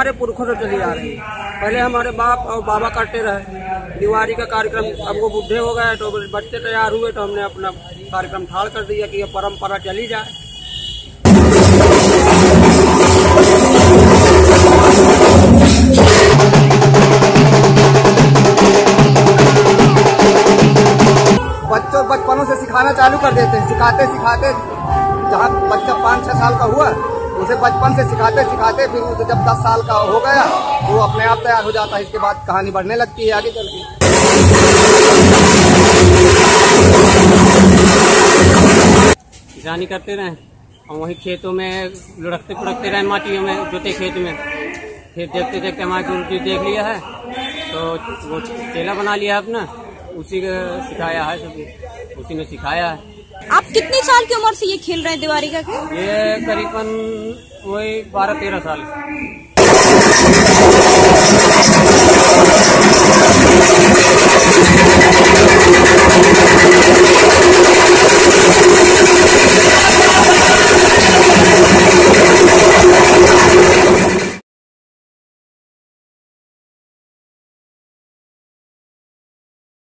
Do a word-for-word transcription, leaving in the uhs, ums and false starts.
हमारे पुरखों से चली आ रही है। पहले हमारे बाप और बाबा करते रहे दिवाली का कार्यक्रम। अब वो बुढ़े हो गए तो बच्चे तैयार हुए तो हमने अपना कार्यक्रम ठाड़ कर दिया कि ये परंपरा चली जाए। बच्चों बचपनों से सिखाना चालू कर देते हैं, सिखाते सिखाते जहाँ बच्चा पाँच छह साल का हुआ उसे बचपन से सिखाते सिखाते फिर उसे जब दस साल का हो गया तो वो अपने आप तैयार हो जाता है। इसके बाद कहानी बढ़ने लगती है आगे चल के। किसानी करते रहे और वही खेतों में लुढ़कते पुढ़कते रहे, माटियों में जोते खेत में। फिर देखते देखते हमारे गुरु जी देख लिया है तो वो चेला बना लिया अपना, उसी का सिखाया है, सब उसी ने सिखाया है। आप कितनी साल की उम्र से ये खेल रहे हैं दिवाली का खेल? ये करीबन वही बारह तेरह साल।